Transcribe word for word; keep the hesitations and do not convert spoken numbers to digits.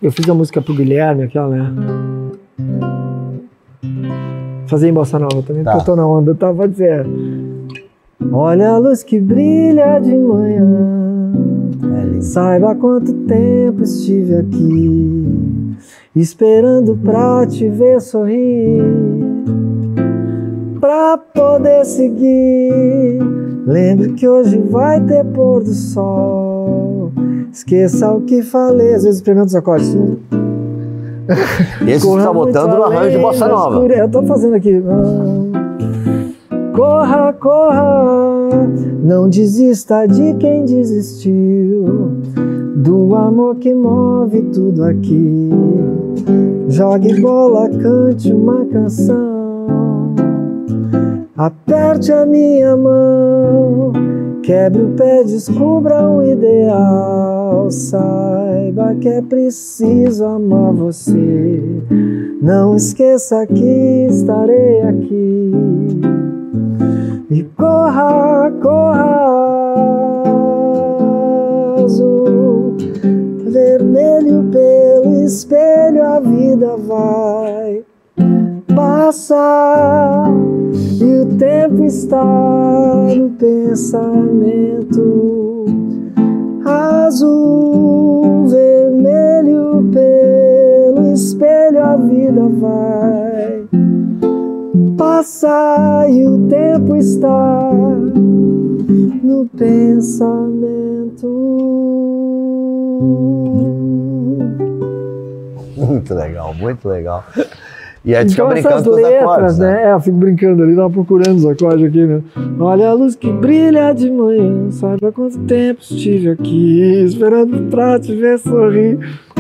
Eu fiz a música pro Guilherme, aquela, né? Fazer em bossa nova também, Tá. porque eu tô na onda, tá? Pode ser. Olha a luz que brilha de manhã, É lindo. saiba quanto tempo estive aqui, esperando pra te ver sorrir, pra poder seguir. Lembre que hoje vai ter pôr do sol, esqueça o que falei. Às vezes experimenta os acordes. Esse você tá botando no arranjo de bossa nova. Eu tô fazendo aqui. Corra, corra, não desista de quem desistiu, do amor que move tudo aqui. Jogue bola, cante uma canção, aperte a minha mão, quebre o pé, descubra um ideal. Saiba que é preciso amar você, não esqueça que estarei aqui. E corra, corra, azul, vermelho pelo espelho, a vida vai passar e o tempo está no pensamento. Azul, vermelho pelo espelho, a vida vai passar e o tempo está no pensamento. Muito legal, muito legal. E aí tu fica Então brincando essas com os letras, acordes, né? né? É, eu fico brincando ali, tava procurando os acordes aqui, né? Olha a luz que brilha de manhã, saiba quanto tempo estive aqui, esperando pra te ver sorrir.